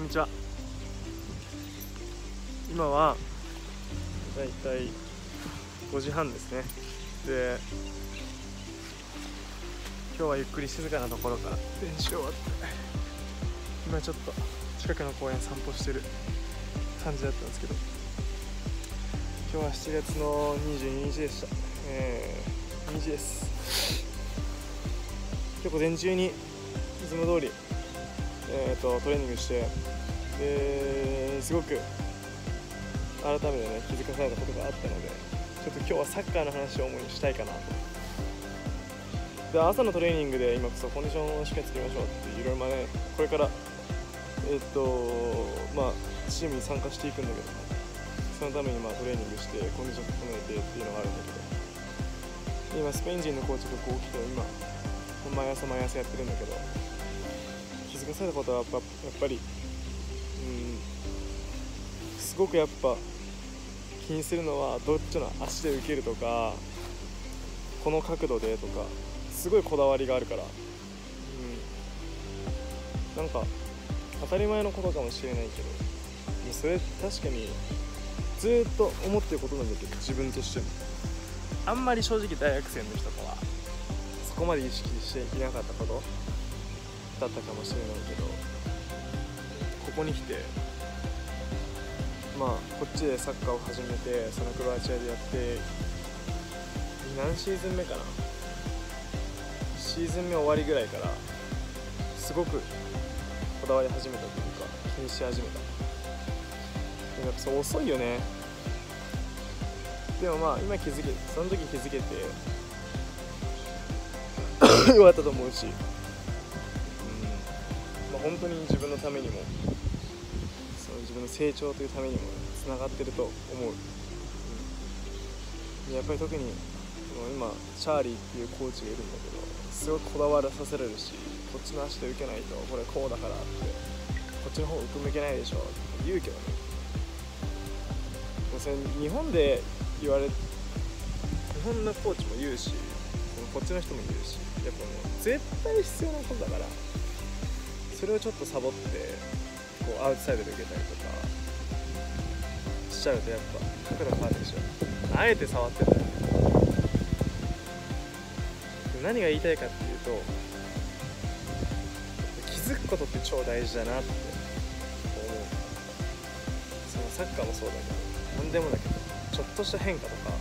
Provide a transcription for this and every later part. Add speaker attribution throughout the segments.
Speaker 1: にちは。今はだいたい5時半ですね。で、今日はゆっくり静かなところから練習終わって、今ちょっと近くの公園散歩してる感じだったんですけど、今日は7月の22日でした。2時です。結構前中にいつも通り、トレーニングして、ですごく改めてね気づかされたことがあったので、ちょっと今日はサッカーの話を主にしたいかなと。で、朝のトレーニングで今こそコンディションをしっかり作りましょうっていろいろね、これからチームに参加していくんだけども、そのためにトレーニングしてコンディション整えてっていうのがあるんだけど、今スペイン人のコーチがこう来て今毎朝やってるんだけど、気づかされたことはやっぱりすごくやっぱ気にするのはどっちの足で受けるとか、この角度でとかすごいこだわりがあるから、なんか当たり前のことかもしれないけど、それ確かにずっと思ってることなんだけど、自分としてもあんまり正直大学生の人とはそこまで意識していなかったことだったかもしれないけど、ここに来てこっちでサッカーを始めて、そのクロアチアでやって何シーズン目かな、シーズン目終わりぐらいからすごくこだわり始めたというか、気にし始めた。やっぱそう遅いよね。でも今気づけて、その時気づけてよかったと思うし、本当に自分のためにも、その自分の成長というためにもつながってると思う。やっぱり特に今チャーリーっていうコーチがいるんだけど、すごくこだわらさせられるし、こっちの足で受けないとこれこうだからって、こっちの方向けないでしょって言うけどね。それ日本で言われ、日本のコーチも言うし、こっちの人も言うし、やっぱもう絶対必要なことだから、それをちょっとサボってこうアウトサイドで受けたりとかしちゃうと、やっぱ角度変わるでしょ。あえて触ってたよね。何が言いたいかっていうと、気づくことって超大事だなって思う。そのサッカーもそうだけど、何でもだけど、ちょっとした変化とか、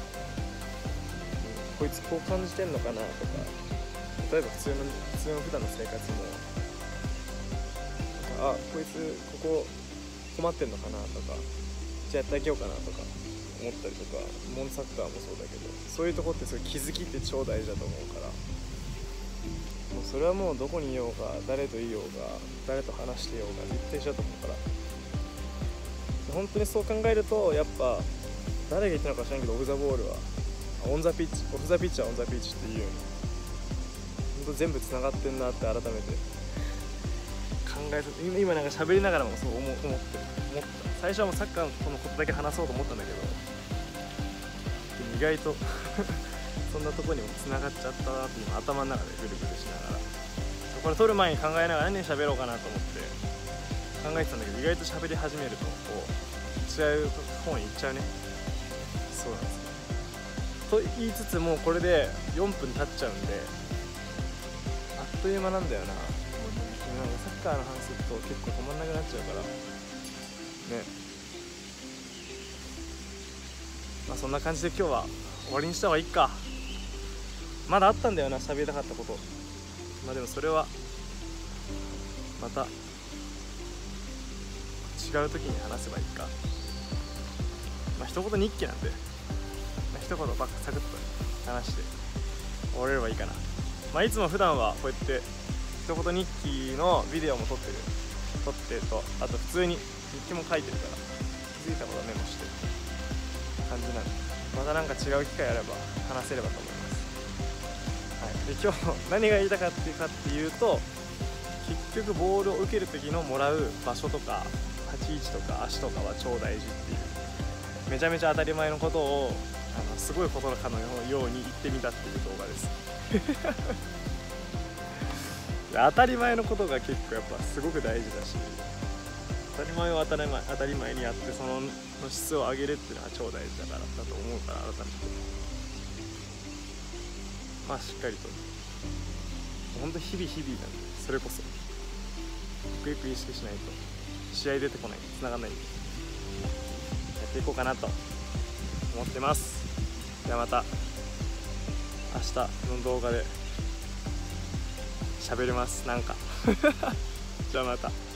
Speaker 1: こいつこう感じてんのかなとか、例えば普段の生活もこいつここ困ってんのかなとか、じゃあやってあげようかなとか思ったりとか、サッカーもそうだけど、そういうとこってそういう気づきって超大事だと思うから、もうそれはもうどこにいようが、誰といようが、誰と話していようが絶対一緒だと思うから、本当にそう考えると、やっぱ誰が言ったのか知らんけど、オフ・ザ・ボールはオン・ザ・ピッチ、オフ・ザ・ピッチはオン・ザ・ピッチっていうように、本当全部つながってんなって改めて考えて、今なんか喋りながらもそう思った。最初はもうサッカーのこのことだけ話そうと思ったんだけど、意外とそんなとこにもつながっちゃったなって今頭の中でぐるぐるしながら、これ撮る前に考えながら何喋ろうかなと思って考えてたんだけど、意外と喋り始めるとこう違う方に行っちゃうね。そうなんですよ。と言いつつもこれで4分経っちゃうんで、あっという間なんだよな。サッカーの話すると結構止まんなくなっちゃうからね。そんな感じで今日は終わりにした方がいいか。まだあったんだよな、喋りたかったこと。でもそれはまた違う時に話せばいいか。一言日記なんで、一言ばっかサクッと話して終われればいいかな。いつも普段はこうやって一言日記のビデオも撮ってと、あと普通に日記も書いてるから、気づいたことはメモしてる感じなんで、またなんか違う機会あれば話せればと思います。で、今日何が言いたかっていうと、結局ボールを受ける時のもらう場所とか立ち位置とか足とかは超大事っていう、めちゃめちゃ当たり前のことをすごいことかのように言ってみたっていう動画です当たり前のことが結構やっぱすごく大事だし、 当たり前を当たり前にやって、その質を上げるっていうのは超大事だと思うから、改めてまあしっかりと本当日々なんで、それこそゆくゆく意識しないと試合出てこない、繋がんないんでやっていこうかなと思ってます。ではまた明日の動画で喋ります、なんかじゃあまた。